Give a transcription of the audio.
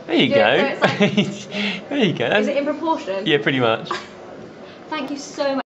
There you go. It's like, there you go. is it in proportion? Yeah, pretty much. Thank you so much.